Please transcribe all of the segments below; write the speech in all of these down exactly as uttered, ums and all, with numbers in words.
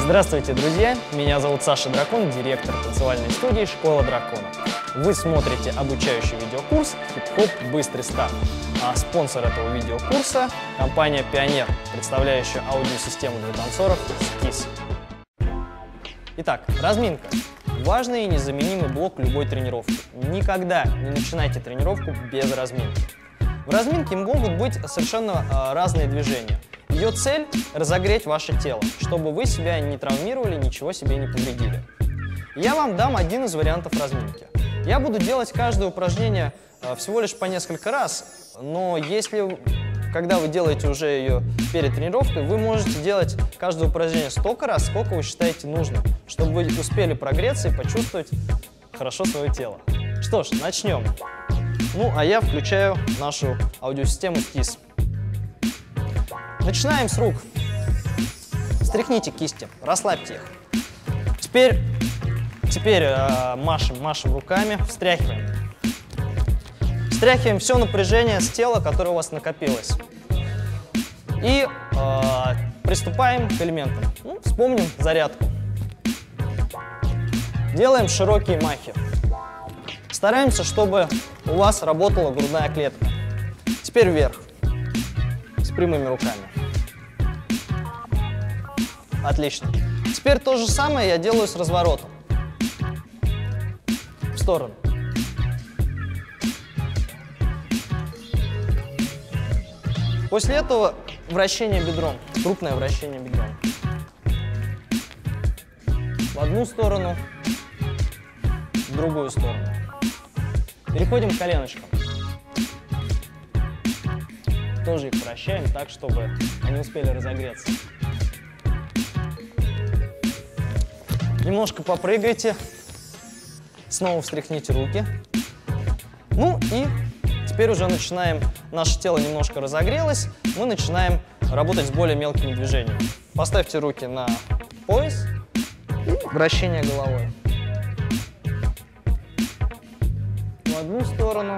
Здравствуйте, друзья! Меня зовут Саша Дракон, директор танцевальной студии «Школа Дракона». Вы смотрите обучающий видеокурс «Хип-хоп. Быстрый старт». А спонсор этого видеокурса – компания «Пионер», представляющая аудиосистему для танцоров «Скис». Итак, разминка. Важный и незаменимый блок любой тренировки. Никогда не начинайте тренировку без разминки. В разминке могут быть совершенно э, разные движения. Ее цель – разогреть ваше тело, чтобы вы себя не травмировали, ничего себе не повредили. Я вам дам один из вариантов разминки. Я буду делать каждое упражнение э, всего лишь по несколько раз, но если, когда вы делаете уже ее перед тренировкой, вы можете делать каждое упражнение столько раз, сколько вы считаете нужным, чтобы вы успели прогреться и почувствовать хорошо свое тело. Что ж, начнем. Ну, а я включаю нашу аудиосистему скис. Начинаем с рук. Стряхните кисти, расслабьте их. Теперь, теперь э, машем, машем руками, встряхиваем. Встряхиваем все напряжение с тела, которое у вас накопилось. И э, приступаем к элементам. Ну, вспомним зарядку. Делаем широкие махи. Стараемся, чтобы у вас работала грудная клетка. Теперь вверх, с прямыми руками. Отлично. Теперь то же самое я делаю с разворотом. В сторону. После этого вращение бедром, крупное вращение бедром. В одну сторону, в другую сторону. Переходим к коленочкам. Тоже их вращаем так, чтобы они успели разогреться. Немножко попрыгайте. Снова встряхните руки. Ну и теперь уже начинаем, наше тело немножко разогрелось, мы начинаем работать с более мелкими движениями. Поставьте руки на пояс и вращение головой. В одну сторону,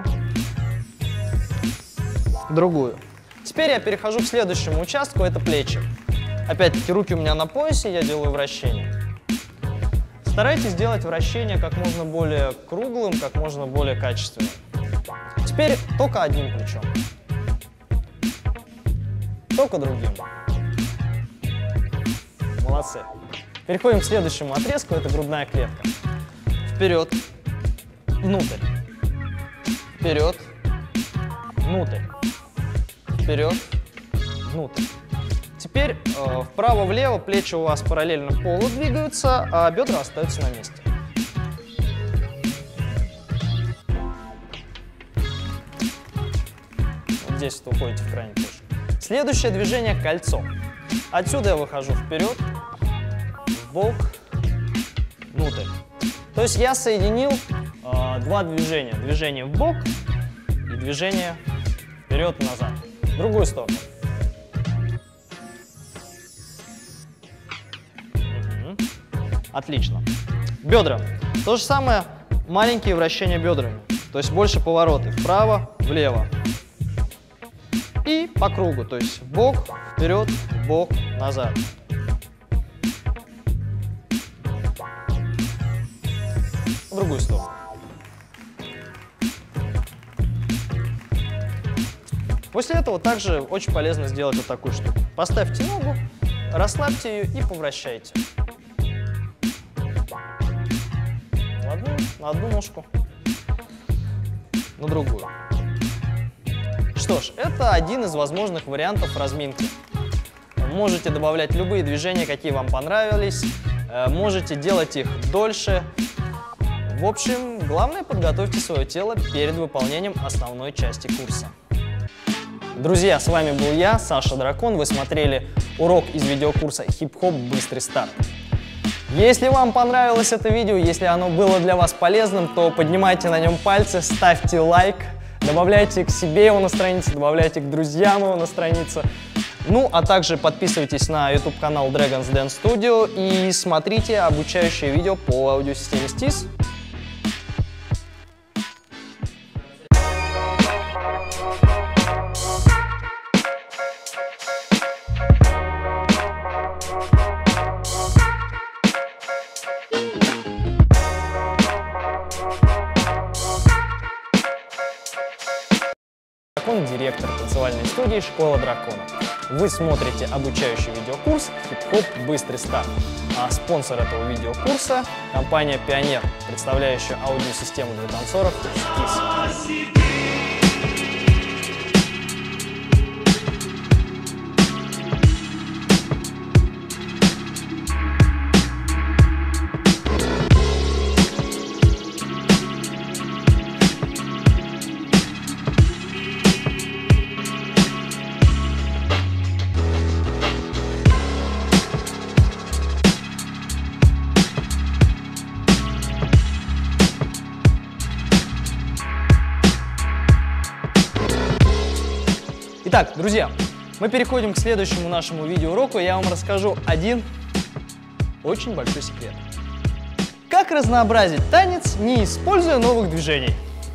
в другую. Теперь я перехожу к следующему участку, это плечи. Опять-таки руки у меня на поясе, я делаю вращение. Старайтесь делать вращение как можно более круглым, как можно более качественным. Теперь только одним плечом. Только другим. Молодцы. Переходим к следующему отрезку, это грудная клетка. Вперед, внутрь. Вперед, внутрь. Вперед, внутрь. Теперь э, вправо-влево плечи у вас параллельно полу двигаются, а бедра остаются на месте. Вот здесь вы уходите в крайний точку. Следующее движение – кольцо. Отсюда я выхожу вперед, вбок, внутрь. То есть я соединил э, два движения. Движение вбок и движение вперед-назад. В другую сторону. Отлично. Бедра. То же самое, маленькие вращения бедрами. То есть больше повороты. Вправо, влево. И по кругу. То есть вбок, вперед, вбок, назад. В другую сторону. После этого также очень полезно сделать вот такую штуку. Поставьте ногу, расслабьте ее и повращайте. Одну, на одну ножку, на другую. Что ж, это один из возможных вариантов разминки. Можете добавлять любые движения, какие вам понравились, можете делать их дольше. В общем, главное, подготовьте свое тело перед выполнением основной части курса. Друзья, с вами был я, Саша Дракон. Вы смотрели урок из видеокурса «Хип-хоп. Быстрый старт». Если вам понравилось это видео, если оно было для вас полезным, то поднимайте на нем пальцы, ставьте лайк, добавляйте к себе его на страницу, добавляйте к друзьям его на страницу. Ну, а также подписывайтесь на YouTube-канал Dragons Dance Studio и смотрите обучающее видео по аудиосистеме скис. Дракон, директор танцевальной студии «Школа дракона». Вы смотрите обучающий видеокурс «Хип-хоп. Быстрый старт». А спонсор этого видеокурса – компания «Пионер», представляющая аудиосистему для танцоров «Скис». Итак, друзья, мы переходим к следующему нашему видеоуроку, и я вам расскажу один очень большой секрет. Как разнообразить танец, не используя новых движений?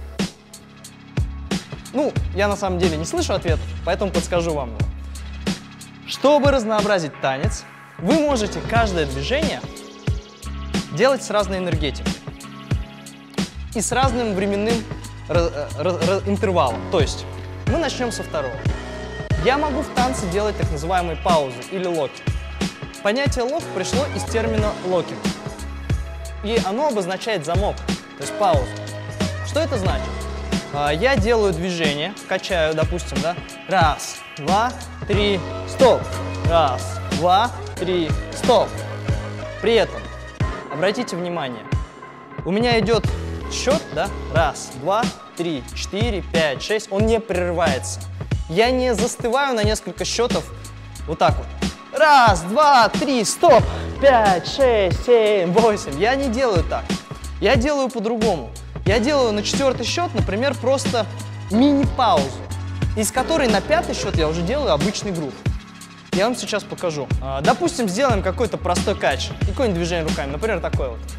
Ну, я на самом деле не слышу ответ, поэтому подскажу вам его. Чтобы разнообразить танец, вы можете каждое движение делать с разной энергетикой и с разным временным интервалом. То есть мы начнем со второго. Я могу в танце делать так называемые паузы или локи. Понятие лок пришло из термина локинг, и оно обозначает замок, то есть паузу. Что это значит? Я делаю движение, качаю, допустим, да, раз, два, три, стоп, раз, два, три, стоп. При этом, обратите внимание, у меня идет счет, да, раз, два, три, четыре, пять, шесть, он не прерывается. Я не застываю на несколько счетов вот так вот. Раз, два, три, стоп, пять, шесть, семь, восемь. Я не делаю так. Я делаю по-другому. Я делаю на четвертый счет, например, просто мини-паузу, из которой на пятый счет я уже делаю обычный грув. Я вам сейчас покажу. Допустим, сделаем какой-то простой кач. И какое-нибудь движение руками. Например, такое вот.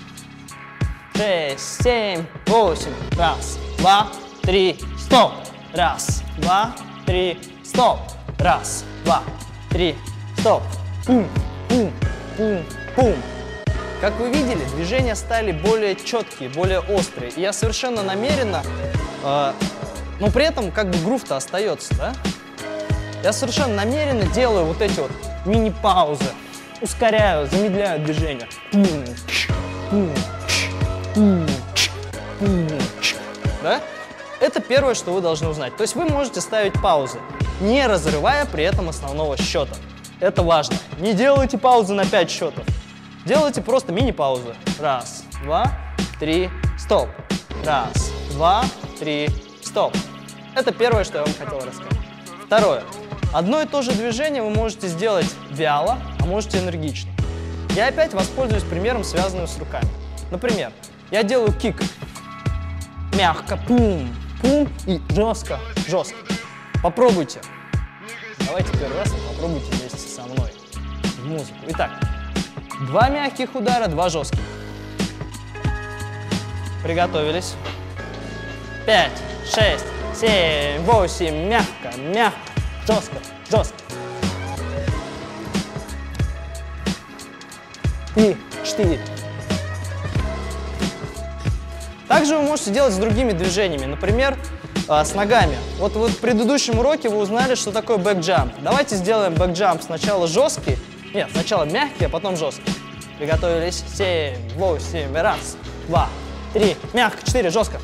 Шесть, семь, восемь. Раз, два, три, стоп. Раз, два, три, стоп. Раз, два, три, стоп. Пум, пум, пум, пум. Как вы видели, движения стали более четкие, более острые. И я совершенно намеренно, э, но при этом как бы грув-то остается, да? Я совершенно намеренно делаю вот эти вот мини-паузы. Ускоряю, замедляю движение. Пум, пум, пум, пум, да? Это первое, что вы должны узнать. То есть вы можете ставить паузы, не разрывая при этом основного счета. Это важно. Не делайте паузы на пять счетов. Делайте просто мини-паузы. Раз, два, три, стоп. Раз, два, три, стоп. Это первое, что я вам хотел рассказать. Второе. Одно и то же движение вы можете сделать вяло, а можете энергично. Я опять воспользуюсь примером, связанным с руками. Например, я делаю кик. Мягко, пум, пум и жестко, жестко. Попробуйте. Давайте первый раз попробуйте вместе со мной в музыку. Итак, два мягких удара, два жестких. Приготовились. Пять, шесть, семь, восемь. Мягко, мягко, жестко, жестко. И четыре. Также вы можете делать с другими движениями, например, с ногами. Вот, вот в предыдущем уроке вы узнали, что такое бэк-джамп. Давайте сделаем бэк-джамп сначала жесткий, нет, сначала мягкий, а потом жесткий. Приготовились. Семь, восемь, раз, два, три, мягко, четыре, жестко.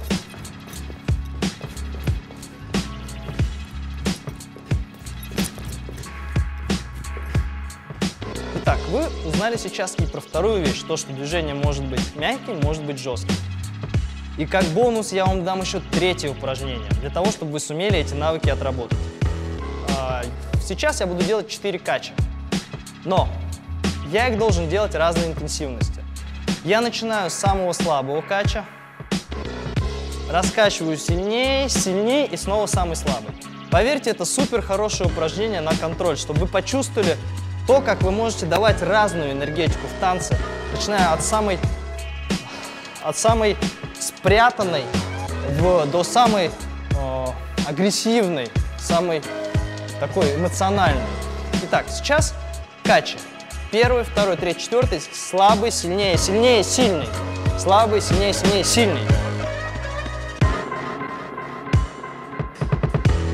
Итак, вы узнали сейчас и про вторую вещь, то, что движение может быть мягким, может быть жестким. И как бонус я вам дам еще третье упражнение, для того, чтобы вы сумели эти навыки отработать. Сейчас я буду делать четыре кача, но я их должен делать разной интенсивности. Я начинаю с самого слабого кача, раскачиваю сильнее, сильнее и снова самый слабый. Поверьте, это супер хорошее упражнение на контроль, чтобы вы почувствовали то, как вы можете давать разную энергетику в танце, начиная от самой, от самой спрятанной в, до самой э, агрессивной, самой такой эмоциональной. Итак, сейчас качи. Первый, второй, третий, четвертый. Слабый, сильнее, сильнее, сильный. Слабый, сильнее, сильнее, сильный.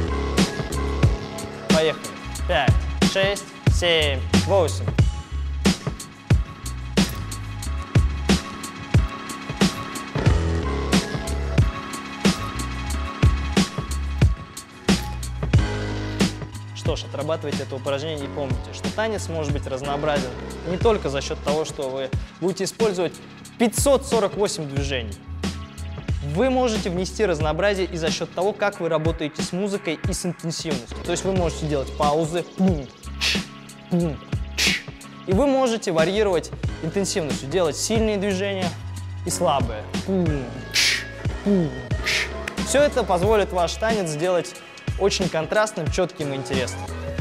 поехали. Пять, шесть, семь, восемь. Что ж, отрабатывайте это упражнение и помните, что танец может быть разнообразен не только за счет того, что вы будете использовать пятьсот сорок восемь движений. Вы можете внести разнообразие и за счет того, как вы работаете с музыкой и с интенсивностью. То есть вы можете делать паузы, и вы можете варьировать интенсивностью, делать сильные движения и слабые. Все это позволит ваш танец сделать очень контрастным, четким и интересным.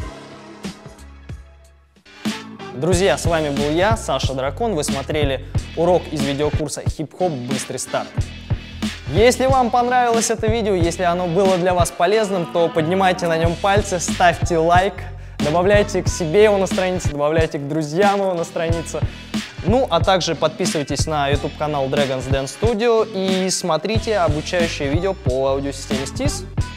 Друзья, с вами был я, Саша Дракон. Вы смотрели урок из видеокурса «Хип-хоп. Быстрый старт». Если вам понравилось это видео, если оно было для вас полезным, то поднимайте на нем пальцы, ставьте лайк, добавляйте к себе его на странице, добавляйте к друзьям его на странице. Ну, а также подписывайтесь на YouTube-канал Dragons Dance Studio и смотрите обучающее видео по аудиосистеме стис.